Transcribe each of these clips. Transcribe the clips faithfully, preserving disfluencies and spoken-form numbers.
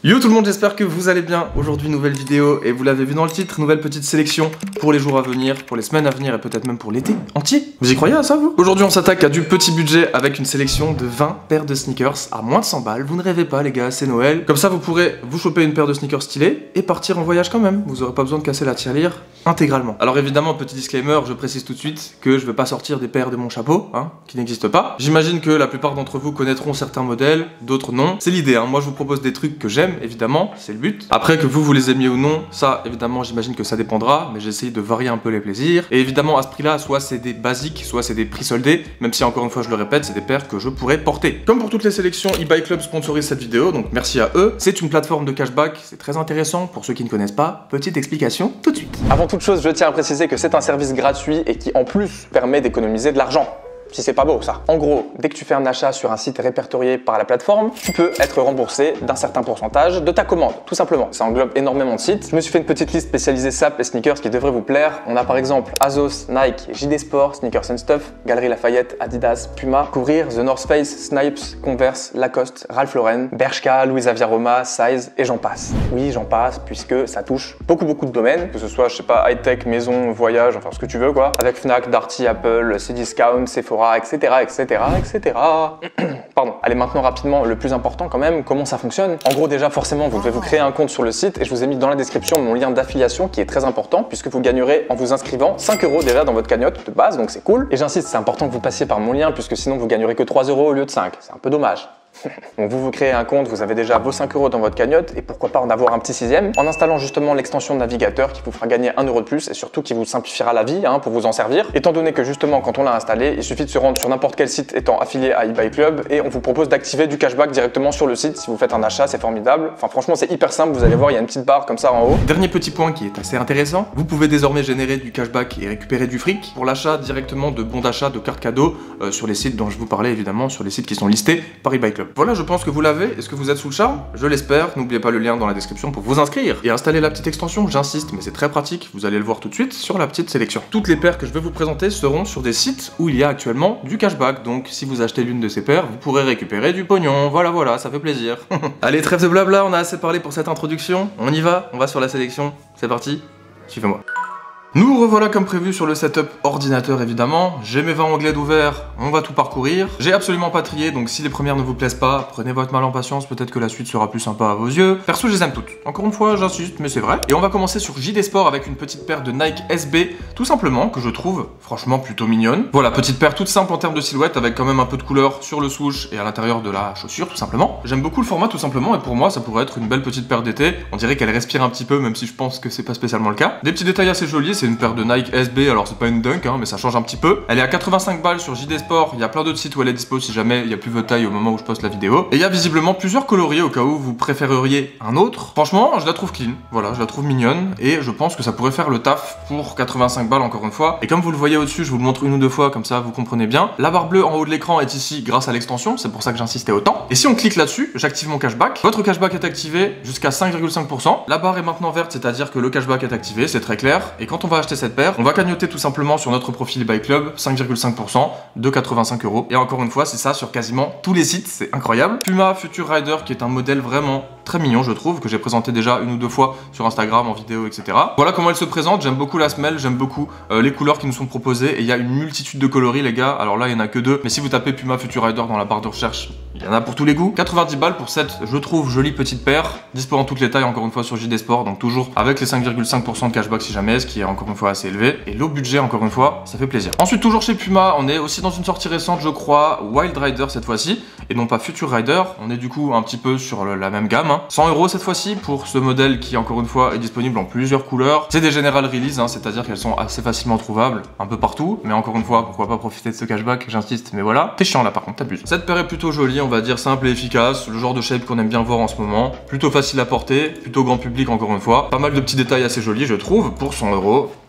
Yo tout le monde, j'espère que vous allez bien. Aujourd'hui nouvelle vidéo et vous l'avez vu dans le titre, nouvelle petite sélection pour les jours à venir, pour les semaines à venir et peut-être même pour l'été entier. Vous y croyez à ça vous? Aujourd'hui on s'attaque à du petit budget avec une sélection de vingt paires de sneakers à moins de cent balles. Vous ne rêvez pas les gars, c'est Noël. Comme ça vous pourrez vous choper une paire de sneakers stylés et partir en voyage quand même. Vous aurez pas besoin de casser la tirelire intégralement. Alors évidemment, petit disclaimer, je précise tout de suite que je vais pas sortir des paires de mon chapeau, hein, qui n'existent pas. J'imagine que la plupart d'entre vous connaîtront certains modèles, d'autres non. C'est l'idée, hein. Moi je vous propose des trucs que j'aime évidemment, c'est le but. Après que vous vous les aimiez ou non, ça évidemment j'imagine que ça dépendra, mais j'essaye de varier un peu les plaisirs. Et évidemment à ce prix là, soit c'est des basiques, soit c'est des prix soldés, même si encore une fois je le répète, c'est des paires que je pourrais porter. Comme pour toutes les sélections, eBay Club sponsorise cette vidéo, donc merci à eux. C'est une plateforme de cashback, c'est très intéressant pour ceux qui ne connaissent pas. Petite explication tout de suite. Avant toute chose, je tiens à préciser que c'est un service gratuit et qui en plus permet d'économiser de l'argent. Si c'est pas beau ça. En gros, dès que tu fais un achat sur un site répertorié par la plateforme, tu peux être remboursé d'un certain pourcentage de ta commande, tout simplement. Ça englobe énormément de sites. Je me suis fait une petite liste spécialisée S A P et sneakers qui devrait vous plaire. On a par exemple Azos, Nike, J D Sport, Sneakers and Stuff, Galeries Lafayette, Adidas, Puma, Courir, The North Face, Snipes, Converse, Lacoste, Ralph Lauren, Bershka, Louis Xavier Roma, Size et j'en passe. Oui, j'en passe puisque ça touche beaucoup beaucoup de domaines, que ce soit, je sais pas, high-tech, maison, voyage, enfin ce que tu veux quoi. Avec Fnac, Darty, Apple, Cdiscount, Sephora, etc, etc, et cetera. Pardon. Allez, maintenant rapidement, le plus important quand même, comment ça fonctionne. En gros, déjà forcément, vous devez vous créer un compte sur le site et je vous ai mis dans la description mon lien d'affiliation qui est très important puisque vous gagnerez en vous inscrivant cinq euros déjà dans votre cagnotte de base, donc c'est cool. Et j'insiste, c'est important que vous passiez par mon lien puisque sinon vous gagnerez que trois euros au lieu de cinq. C'est un peu dommage. Donc vous vous créez un compte, vous avez déjà vos cinq euros dans votre cagnotte et pourquoi pas en avoir un petit sixième en installant justement l'extension de navigateur qui vous fera gagner un euro de plus et surtout qui vous simplifiera la vie hein, pour vous en servir. Étant donné que justement quand on l'a installé, il suffit de se rendre sur n'importe quel site étant affilié à eBay Club et on vous propose d'activer du cashback directement sur le site si vous faites un achat, c'est formidable. Enfin franchement c'est hyper simple, vous allez voir il y a une petite barre comme ça en haut. Dernier petit point qui est assez intéressant, vous pouvez désormais générer du cashback et récupérer du fric pour l'achat directement de bons d'achat, de cartes cadeaux euh, sur les sites dont je vous parlais évidemment, sur les sites qui sont listés par eBay Club. Voilà, je pense que vous l'avez. Est-ce que vous êtes sous le charme? Je l'espère. N'oubliez pas le lien dans la description pour vous inscrire et installer la petite extension. J'insiste, mais c'est très pratique. Vous allez le voir tout de suite sur la petite sélection. Toutes les paires que je vais vous présenter seront sur des sites où il y a actuellement du cashback. Donc, si vous achetez l'une de ces paires, vous pourrez récupérer du pognon. Voilà, voilà, ça fait plaisir. Allez, trêve de blabla. On a assez parlé pour cette introduction. On y va. On va sur la sélection. C'est parti. Suivez-moi. Nous revoilà comme prévu sur le setup ordinateur évidemment, j'ai mes vingt onglets d'ouvert, on va tout parcourir. J'ai absolument pas trié, donc si les premières ne vous plaisent pas, prenez votre mal en patience, peut-être que la suite sera plus sympa à vos yeux. Perso je les aime toutes, encore une fois j'insiste, mais c'est vrai. Et on va commencer sur J D Sport avec une petite paire de Nike S B, tout simplement, que je trouve franchement plutôt mignonne. Voilà, petite paire toute simple en termes de silhouette, avec quand même un peu de couleur sur le swoosh et à l'intérieur de la chaussure tout simplement. J'aime beaucoup le format tout simplement, et pour moi ça pourrait être une belle petite paire d'été. On dirait qu'elle respire un petit peu, même si je pense que c'est pas spécialement le cas. Des petits détails assez jolis, c'est une paire de Nike S B, alors c'est pas une dunk, hein, mais ça change un petit peu. Elle est à quatre-vingt-cinq balles sur J D Sport, il y a plein d'autres sites où elle est dispo si jamais il n'y a plus votre taille au moment où je poste la vidéo. Et il y a visiblement plusieurs coloris au cas où vous préféreriez un autre. Franchement, je la trouve clean, voilà, je la trouve mignonne, et je pense que ça pourrait faire le taf pour quatre-vingt-cinq balles encore une fois. Et comme vous le voyez au-dessus, je vous le montre une ou deux fois, comme ça vous comprenez bien. La barre bleue en haut de l'écran est ici grâce à l'extension, c'est pour ça que j'insistais autant. Et si on clique là-dessus, j'active mon cashback. Votre cashback est activé jusqu'à cinq virgule cinq pour cent. La barre est maintenant verte, c'est-à-dire que le cashback est activé, c'est très clair. Et quand on va acheter cette paire, on va cagnoter tout simplement sur notre profil eBay Club cinq virgule cinq pour cent de quatre-vingt-cinq euros. Et encore une fois, c'est ça sur quasiment tous les sites, c'est incroyable. Puma Future Rider qui est un modèle vraiment très mignon, je trouve, que j'ai présenté déjà une ou deux fois sur Instagram, en vidéo, et cetera. Voilà comment elle se présente, j'aime beaucoup la semelle, j'aime beaucoup euh, les couleurs qui nous sont proposées, et il y a une multitude de coloris, les gars. Alors là, il n'y en a que deux, mais si vous tapez Puma Future Rider dans la barre de recherche, il y en a pour tous les goûts. quatre-vingt-dix balles pour cette, je trouve, jolie petite paire, dispo en toutes les tailles, encore une fois, sur J D Sport, donc toujours avec les cinq virgule cinq pour cent de cashback si jamais, ce qui est encore une fois assez élevé, et low budget, encore une fois, ça fait plaisir. Ensuite, toujours chez Puma, on est aussi dans une sortie récente, je crois, Wild Rider cette fois-ci, et non pas Future Rider. On est du coup un petit peu sur le, la même gamme, hein. cent euros cette fois pour ce modèle qui encore une fois est disponible en plusieurs couleurs. C'est des general release, hein, c'est-à-dire qu'elles sont assez facilement trouvables un peu partout, mais encore une fois pourquoi pas profiter de ce cashback, j'insiste, mais voilà. T'es chiant là par contre, t'abuses. Cette paire est plutôt jolie, on va dire simple et efficace, le genre de shape qu'on aime bien voir en ce moment, plutôt facile à porter, plutôt grand public encore une fois, pas mal de petits détails assez jolis je trouve pour cent euros.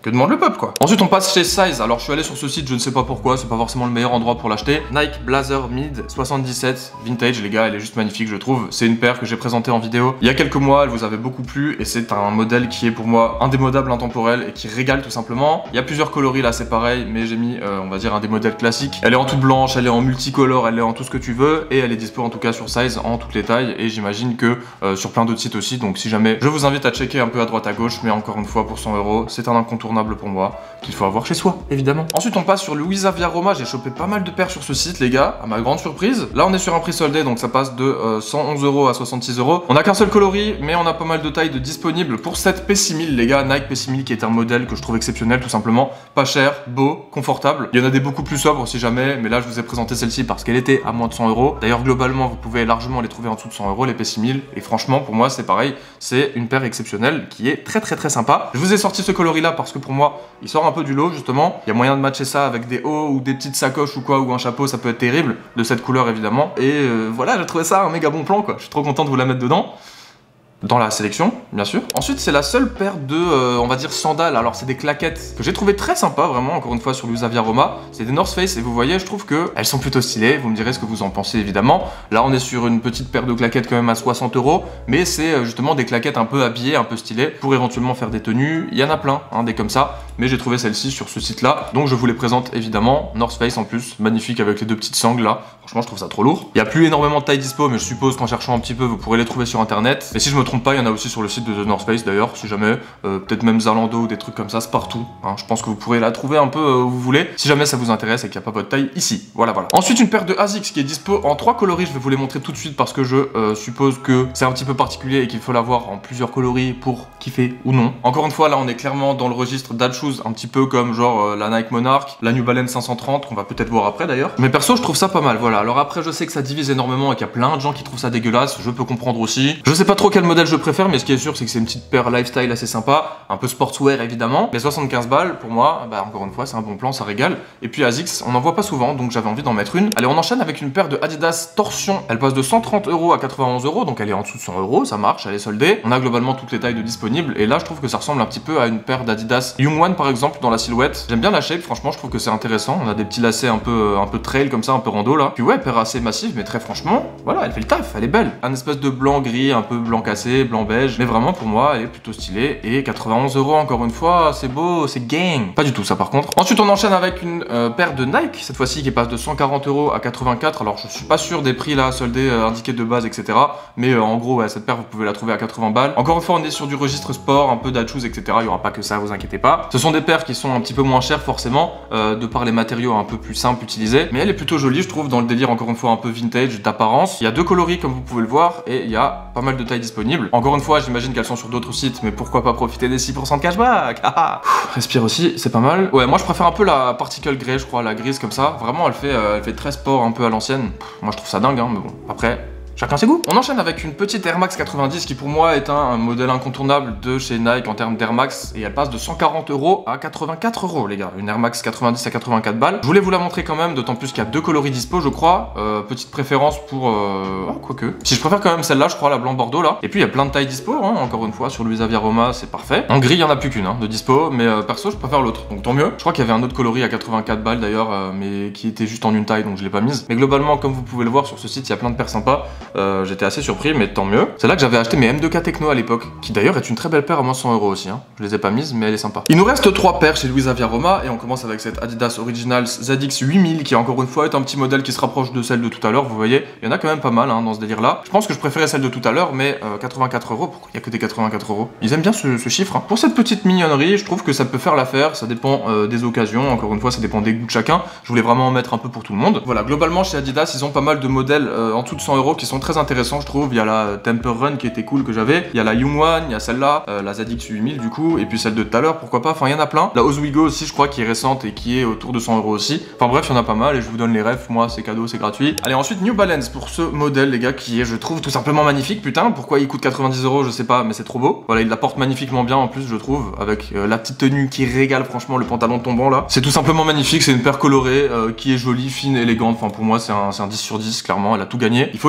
Que demande le peuple quoi. Ensuite on passe chez Size. Alors je suis allé sur ce site, je ne sais pas pourquoi, c'est pas forcément le meilleur endroit pour l'acheter. Nike Blazer Mid soixante-dix-sept vintage les gars, elle est juste magnifique je trouve. C'est une paire que j'ai présentée en vidéo il y a quelques mois, elle vous avait beaucoup plu et c'est un modèle qui est pour moi indémodable, intemporel et qui régale tout simplement. Il y a plusieurs coloris là, c'est pareil, mais j'ai mis euh, on va dire un des modèles classiques. Elle est en toute blanche, elle est en multicolore, elle est en tout ce que tu veux et elle est dispo en tout cas sur Size en toutes les tailles et j'imagine que euh, sur plein d'autres sites aussi. Donc si jamais, je vous invite à checker un peu à droite à gauche, mais encore une fois pour cent euros, c'est un incontournable pour moi. Qu'il faut avoir chez soi, évidemment. Ensuite, on passe sur Luisa Via Roma. J'ai chopé pas mal de paires sur ce site, les gars, à ma grande surprise. Là, on est sur un prix soldé, donc ça passe de euh, cent onze euros à soixante-six euros. On a qu'un seul coloris, mais on a pas mal de tailles de disponibles pour cette P six mille, les gars. Nike P six mille, qui est un modèle que je trouve exceptionnel, tout simplement. Pas cher, beau, confortable. Il y en a des beaucoup plus sobres, si jamais, mais là, je vous ai présenté celle-ci parce qu'elle était à moins de cent euros. D'ailleurs, globalement, vous pouvez largement les trouver en dessous de cent euros, les P six mille. Et franchement, pour moi, c'est pareil. C'est une paire exceptionnelle qui est très, très, très sympa. Je vous ai sorti ce coloris-là parce que pour moi, il sort un peu du lot, justement. Il y a moyen de matcher ça avec des hauts ou des petites sacoches ou quoi, ou un chapeau, ça peut être terrible, de cette couleur évidemment. Et euh, voilà, j'ai trouvé ça un méga bon plan quoi. Je suis trop content de vous la mettre dedans. Dans la sélection, bien sûr. Ensuite, c'est la seule paire de, euh, on va dire, sandales. Alors, c'est des claquettes que j'ai trouvé très sympa, vraiment, encore une fois, sur Luisa Via Roma. C'est des North Face, et vous voyez, je trouve que elles sont plutôt stylées. Vous me direz ce que vous en pensez, évidemment. Là, on est sur une petite paire de claquettes quand même à soixante euros. Mais c'est euh, justement des claquettes un peu habillées, un peu stylées, pour éventuellement faire des tenues. Il y en a plein, hein, des comme ça. Mais j'ai trouvé celle-ci sur ce site-là. Donc, je vous les présente, évidemment. North Face, en plus. Magnifique, avec les deux petites sangles, là. Franchement, je trouve ça trop lourd. Il n'y a plus énormément de taille dispo, mais je suppose qu'en cherchant un petit peu, vous pourrez les trouver sur Internet. Et si je me trompe pas, il y en a aussi sur le site de The North Face d'ailleurs, si jamais, euh, peut-être même Zalando ou des trucs comme ça, c'est partout. Hein. Je pense que vous pourrez la trouver un peu euh, où vous voulez, si jamais ça vous intéresse et qu'il n'y a pas votre taille ici. Voilà, voilà. Ensuite, une paire de Asics qui est dispo en trois coloris, je vais vous les montrer tout de suite parce que je euh, suppose que c'est un petit peu particulier et qu'il faut l'avoir en plusieurs coloris pour kiffer ou non. Encore une fois, là, on est clairement dans le registre d'ad shoes, un petit peu comme genre euh, la Nike Monarch, la New Balance cinq cent trente, qu'on va peut-être voir après d'ailleurs. Mais perso, je trouve ça pas mal, voilà. Alors après, je sais que ça divise énormément et qu'il y a plein de gens qui trouvent ça dégueulasse, je peux comprendre aussi. Je sais pas trop quel modèle je préfère, mais ce qui est sûr, c'est que c'est une petite paire lifestyle assez sympa, un peu sportswear évidemment. Les soixante-quinze balles, pour moi, bah encore une fois, c'est un bon plan, ça régale. Et puis Asics, on n'en voit pas souvent, donc j'avais envie d'en mettre une. Allez, on enchaîne avec une paire de Adidas Torsion. Elle passe de cent trente euros à quatre-vingt-onze euros, donc elle est en dessous de cent euros, ça marche, elle est soldée. On a globalement toutes les tailles de disponibles, et là, je trouve que ça ressemble un petit peu à une paire d'Adidas Young One par exemple, dans la silhouette. J'aime bien la shape, franchement, je trouve que c'est intéressant. On a des petits lacets un peu, un peu trail comme ça, un peu rando là. Puis ouais, paire assez massive, mais très franchement, voilà, elle fait le taf, elle est belle. Un espèce de blanc gris, un peu blanc cassé, blanc beige, mais vraiment pour moi, elle est plutôt stylée. Et quatre-vingt-onze euros encore une fois, c'est beau, c'est gang. Pas du tout ça par contre. Ensuite, on enchaîne avec une euh, paire de Nike, cette fois-ci qui passe de cent quarante euros à quatre-vingt-quatre. Alors je suis pas sûr des prix là, soldés, euh, indiqués de base, et cetera. Mais euh, en gros, ouais, cette paire vous pouvez la trouver à quatre-vingts balles. Encore une fois, on est sur du registre sport, un peu d'ad shoes, et cetera. Il y aura pas que ça, vous inquiétez pas. Ce sont des paires qui sont un petit peu moins chères forcément, euh, de par les matériaux un peu plus simples utilisés. Mais elle est plutôt jolie, je trouve, dans le délire encore une fois un peu vintage d'apparence. Il y a deux coloris comme vous pouvez le voir et il y a pas mal de tailles disponibles. Encore une fois, j'imagine qu'elles sont sur d'autres sites, mais pourquoi pas profiter des six pour cent de cashback. Respire aussi, c'est pas mal. Ouais, moi je préfère un peu la particle grey, je crois, la grise comme ça. Vraiment, elle fait, euh, elle fait très sport un peu à l'ancienne. Moi je trouve ça dingue, hein, mais bon, après... chacun ses goûts. On enchaîne avec une petite Air Max quatre-vingt-dix qui pour moi est un, un modèle incontournable de chez Nike en termes d'Air Max et elle passe de cent quarante euros à quatre-vingt-quatre euros les gars. Une Air Max quatre-vingt-dix à quatre-vingt-quatre balles. Je voulais vous la montrer quand même, d'autant plus qu'il y a deux coloris dispo je crois. Euh, petite préférence pour... Euh... Oh, quoique. Si je préfère quand même celle-là je crois, la blanc bordeaux là. Et puis il y a plein de tailles dispo, hein, encore une fois sur Luisa Via Roma c'est parfait. En gris il y en a plus qu'une hein, de dispo, mais euh, perso je préfère l'autre, donc tant mieux. Je crois qu'il y avait un autre coloris à quatre-vingt-quatre balles d'ailleurs, euh, mais qui était juste en une taille donc je l'ai pas mise. Mais globalement comme vous pouvez le voir sur ce site il y a plein de paires sympas. Euh, J'étais assez surpris, mais tant mieux. C'est là que j'avais acheté mes M deux K Techno à l'époque, qui d'ailleurs est une très belle paire à moins cent euros aussi. Hein. Je les ai pas mises, mais elle est sympa. Il nous reste trois paires chez Luisa Via Roma, et on commence avec cette Adidas Originals Z X huit mille, qui encore une fois est un petit modèle qui se rapproche de celle de tout à l'heure. Vous voyez, il y en a quand même pas mal hein, dans ce délire-là. Je pense que je préférais celle de tout à l'heure, mais euh, quatre-vingt-quatre euros. Pourquoi il y a que des quatre-vingt-quatre euros? Ils aiment bien ce, ce chiffre. Hein. Pour cette petite mignonnerie, je trouve que ça peut faire l'affaire. Ça dépend euh, des occasions. Encore une fois, ça dépend des goûts de chacun. Je voulais vraiment en mettre un peu pour tout le monde. Voilà, globalement chez Adidas, ils ont pas mal de modèles euh, en dessous de cent euros qui sont très intéressants, je trouve. Il y a la Temper Run qui était cool que j'avais. Il y a la Young One, il y a celle-là, euh, la Z X huit mille du coup, et puis celle de tout à l'heure, pourquoi pas. Enfin, il y en a plein. La Oswego aussi, je crois, qui est récente et qui est autour de cent euros aussi. Enfin bref, il y en a pas mal et je vous donne les refs. Moi, c'est cadeau, c'est gratuit. Allez, ensuite New Balance pour ce modèle, les gars, qui est, je trouve, tout simplement magnifique. Putain, pourquoi il coûte quatre-vingt-dix euros, je sais pas, mais c'est trop beau. Voilà, il la porte magnifiquement bien en plus, je trouve, avec euh, la petite tenue qui régale, franchement, le pantalon tombant là. C'est tout simplement magnifique. C'est une paire colorée euh, qui est jolie, fine, élégante. Enfin, pour moi, c'est un, un dix sur dix, clairement. Elle a tout gagné. Il faut aimer New Balance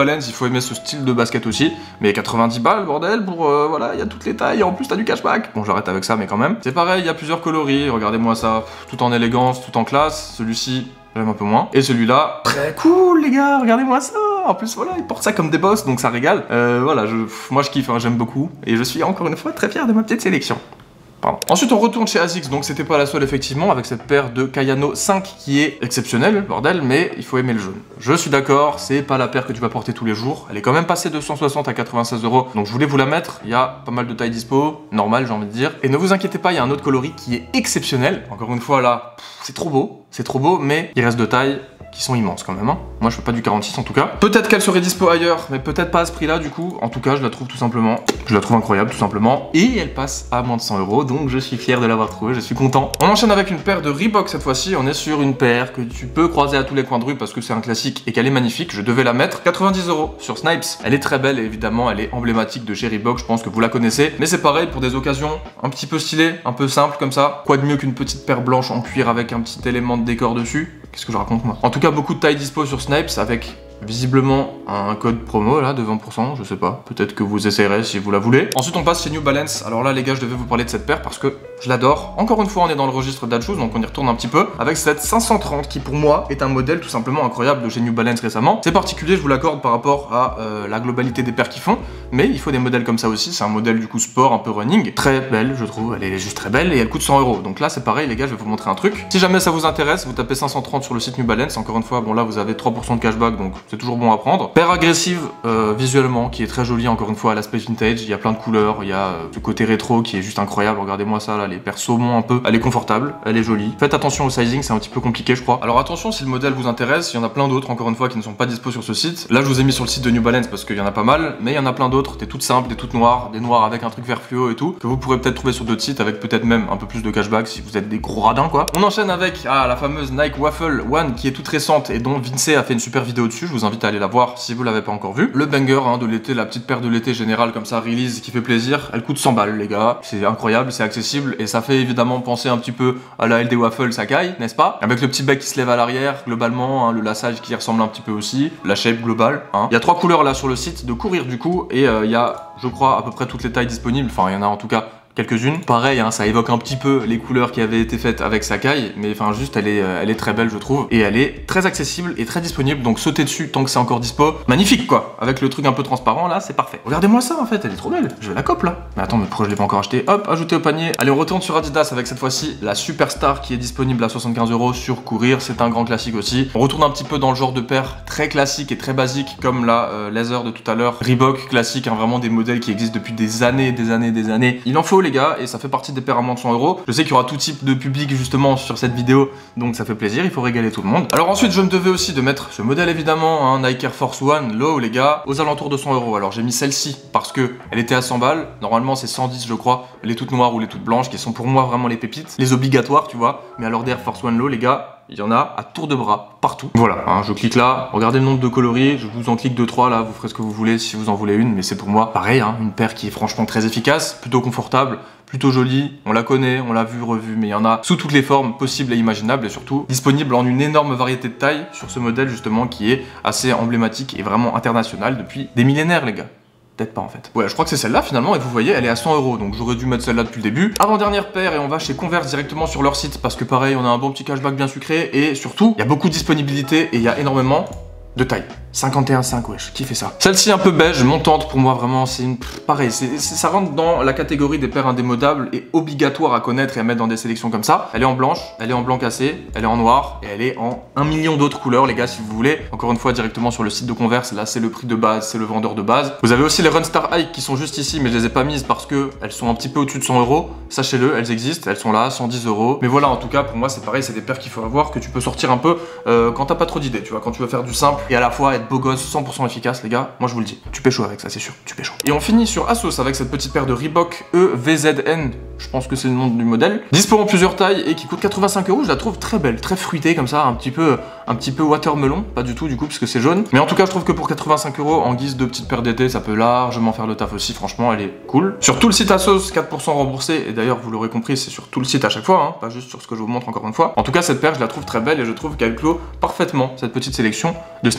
Balance, il faut aimer ce style de basket aussi. Mais quatre-vingt-dix balles, bordel, pour euh, voilà, il y a toutes les tailles et en plus t'as du cashback. Bon, j'arrête avec ça, mais quand même. C'est pareil, il y a plusieurs coloris, regardez-moi ça, tout en élégance, tout en classe. Celui-ci, j'aime un peu moins. Et celui-là, très cool les gars, regardez-moi ça. En plus voilà, ils portent ça comme des boss, donc ça régale. Euh, voilà, je, moi je kiffe, hein, j'aime beaucoup. Et je suis encore une fois très fier de ma petite sélection. Pardon. Ensuite on retourne chez Asics, donc c'était pas la seule effectivement, avec cette paire de Kayano cinq qui est exceptionnelle, bordel, mais il faut aimer le jaune. Je suis d'accord, c'est pas la paire que tu vas porter tous les jours, elle est quand même passée de cent soixante à quatre-vingt-seize euros, donc je voulais vous la mettre, il y a pas mal de tailles dispo, normal j'ai envie de dire, et ne vous inquiétez pas, il y a un autre coloris qui est exceptionnel, encore une fois là, c'est trop beau, c'est trop beau, mais il reste de tailles qui sont immenses quand même, hein. Moi je fais pas du quarante-six en tout cas. Peut-être qu'elle serait dispo ailleurs, mais peut-être pas à ce prix là du coup. En tout cas je la trouve tout simplement, je la trouve incroyable tout simplement. Et elle passe à moins de cent euros, donc je suis fier de l'avoir trouvée, je suis content. On enchaîne avec une paire de Reebok cette fois-ci, on est sur une paire que tu peux croiser à tous les coins de rue parce que c'est un classique et qu'elle est magnifique, je devais la mettre. quatre-vingt-dix euros sur Snipes, elle est très belle et évidemment elle est emblématique de chez Reebok, je pense que vous la connaissez. Mais c'est pareil pour des occasions un petit peu stylées, un peu simples comme ça. Quoi de mieux qu'une petite paire blanche en cuir avec un petit élément de décor dessus? Qu'est-ce que je raconte moi? En tout cas beaucoup de tailles dispo sur Snipes avec visiblement un code promo là de vingt pour cent, je sais pas, peut-être que vous essayerez si vous la voulez. Ensuite on passe chez New Balance, alors là les gars je devais vous parler de cette paire parce que je l'adore. Encore une fois on est dans le registre d'Ad Shoes, donc on y retourne un petit peu, avec cette cinq cent trente qui pour moi est un modèle tout simplement incroyable de chez New Balance récemment. C'est particulier, je vous l'accorde par rapport à euh, la globalité des paires qu'ils font, mais il faut des modèles comme ça aussi, c'est un modèle du coup sport, un peu running, très belle je trouve, elle est juste très belle et elle coûte cent euros. Donc là c'est pareil les gars, je vais vous montrer un truc. Si jamais ça vous intéresse, vous tapez cinq cent trente sur le site New Balance, encore une fois bon là vous avez trois pour cent de cashback donc c'est toujours bon à prendre. Paire agressive euh, visuellement, qui est très jolie encore une fois à l'aspect vintage, il y a plein de couleurs, il y a euh, ce côté rétro qui est juste incroyable, regardez-moi ça là, les paires saumon un peu, elle est confortable, elle est jolie. Faites attention au sizing, c'est un petit peu compliqué je crois. Alors attention si le modèle vous intéresse, il y en a plein d'autres encore une fois qui ne sont pas dispo sur ce site. Là je vous ai mis sur le site de New Balance parce qu'il y en a pas mal, mais il y en a plein d'autres, des toutes simples, des toutes noires, des noires avec un truc vert fluo et tout, que vous pourrez peut-être trouver sur d'autres sites avec peut-être même un peu plus de cashback si vous êtes des gros radins quoi. On enchaîne avec ah, la fameuse Nike Waffle One qui est toute récente et dont Vince a fait une super vidéo dessus, je vous invite à aller la voir si vous l'avez pas encore vu. Le banger hein, de l'été, la petite paire de l'été générale comme ça, release, qui fait plaisir. Elle coûte cent balles les gars, c'est incroyable, c'est accessible et ça fait évidemment penser un petit peu à la L D Waffle Sakai, n'est-ce pas? Avec le petit bec qui se lève à l'arrière, globalement, hein, le lassage qui ressemble un petit peu aussi, la shape globale. Hein. Il y a trois couleurs là sur le site de courir du coup et il euh, y a, je crois, à peu près toutes les tailles disponibles, enfin il y en a en tout cas quelques-unes. Pareil, hein, ça évoque un petit peu les couleurs qui avaient été faites avec Sakai, mais enfin juste elle est, euh, elle est très belle je trouve, et elle est très accessible et très disponible, donc sautez dessus tant que c'est encore dispo. Magnifique quoi, avec le truc un peu transparent là, c'est parfait. Regardez-moi ça en fait, elle est trop belle, je vais la cope là. Mais attends, mais pourquoi je l'ai pas encore acheté? Hop, ajouté au panier. Allez, on retourne sur Adidas avec cette fois-ci la Superstar qui est disponible à soixante-quinze euros sur Courir, c'est un grand classique aussi. On retourne un petit peu dans le genre de paire très classique et très basique comme la euh, Laser de tout à l'heure, Reebok classique, hein, vraiment des modèles qui existent depuis des années, des années, des années. Il en faut les gars, et ça fait partie des paires à moins de cent euros. Je sais qu'il y aura tout type de public justement sur cette vidéo, donc ça fait plaisir, il faut régaler tout le monde. Alors ensuite je me devais aussi de mettre ce modèle évidemment, hein, Nike Air Force One Low les gars, aux alentours de cent euros. Alors j'ai mis celle-ci parce que elle était à cent balles, normalement c'est cent dix je crois, les toutes noires ou les toutes blanches qui sont pour moi vraiment les pépites, les obligatoires tu vois, mais alors des Air Force One Low les gars, il y en a à tour de bras, partout. Voilà, hein, je clique là, regardez le nombre de coloris, je vous en clique deux trois là, vous ferez ce que vous voulez si vous en voulez une, mais c'est pour moi pareil, hein, une paire qui est franchement très efficace, plutôt confortable, plutôt jolie, on la connaît, on l'a vu, revu, mais il y en a sous toutes les formes possibles et imaginables et surtout disponible en une énorme variété de tailles sur ce modèle justement qui est assez emblématique et vraiment international depuis des millénaires les gars. Peut-être pas en fait. Ouais, je crois que c'est celle-là finalement et vous voyez, elle est à cent euros donc j'aurais dû mettre celle-là depuis le début. Avant-dernière paire et on va chez Converse directement sur leur site parce que pareil, on a un bon petit cashback bien sucré et surtout, il y a beaucoup de disponibilité et il y a énormément de taille. cinquante et un cinq, wesh, qui fait ça? Celle-ci un peu beige, montante pour moi vraiment, c'est une... pareil, c'est, ça rentre dans la catégorie des paires indémodables et obligatoires à connaître et à mettre dans des sélections comme ça. Elle est en blanche, elle est en blanc cassé, elle est en noir et elle est en un million d'autres couleurs les gars si vous voulez. Encore une fois directement sur le site de Converse, là c'est le prix de base, c'est le vendeur de base. Vous avez aussi les Runstar High qui sont juste ici mais je les ai pas mises parce que elles sont un petit peu au-dessus de cent euros. Sachez-le, elles existent, elles sont là, cent dix euros. Mais voilà, en tout cas pour moi c'est pareil, c'est des paires qu'il faut avoir, que tu peux sortir un peu euh, quand t'as pas trop d'idées, tu vois, quand tu veux faire du simple et à la fois être beau gosse, cent pour cent efficace les gars, moi je vous le dis, tu pécho avec ça c'est sûr, tu pécho. Et on finit sur Asos avec cette petite paire de Reebok E V Z N, je pense que c'est le nom du modèle, dispo en plusieurs tailles et qui coûte quatre-vingt-cinq euros, je la trouve très belle, très fruitée comme ça, un petit peu un petit peu watermelon, pas du tout du coup parce que c'est jaune, mais en tout cas je trouve que pour quatre-vingt-cinq euros en guise de petite paire d'été, ça peut largement faire le taf aussi, franchement elle est cool. Sur tout le site Asos, quatre pour cent remboursé, et d'ailleurs vous l'aurez compris, c'est sur tout le site à chaque fois, hein, pas juste sur ce que je vous montre encore une fois. En tout cas cette paire je la trouve très belle et je trouve qu'elle clôt parfaitement cette petite sélection de sneakers à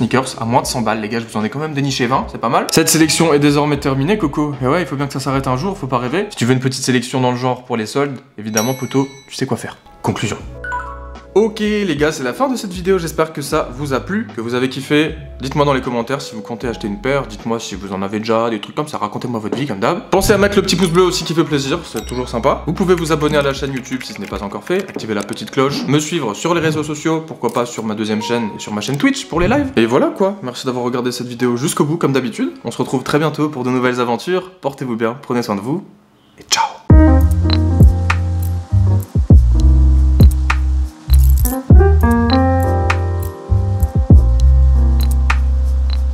moins de cent balles, les gars, je vous en ai quand même déniché vingt, c'est pas mal. Cette sélection est désormais terminée, Coco. Et ouais, il faut bien que ça s'arrête un jour, faut pas rêver. Si tu veux une petite sélection dans le genre pour les soldes, évidemment, poto, tu sais quoi faire. Conclusion. Ok les gars, c'est la fin de cette vidéo, j'espère que ça vous a plu, que vous avez kiffé. Dites-moi dans les commentaires si vous comptez acheter une paire, dites-moi si vous en avez déjà, des trucs comme ça, racontez-moi votre vie comme d'hab. Pensez à mettre le petit pouce bleu aussi qui fait plaisir, c'est toujours sympa. Vous pouvez vous abonner à la chaîne YouTube si ce n'est pas encore fait, activer la petite cloche, me suivre sur les réseaux sociaux, pourquoi pas sur ma deuxième chaîne et sur ma chaîne Twitch pour les lives. Et voilà quoi, merci d'avoir regardé cette vidéo jusqu'au bout comme d'habitude. On se retrouve très bientôt pour de nouvelles aventures, portez-vous bien, prenez soin de vous, et ciao.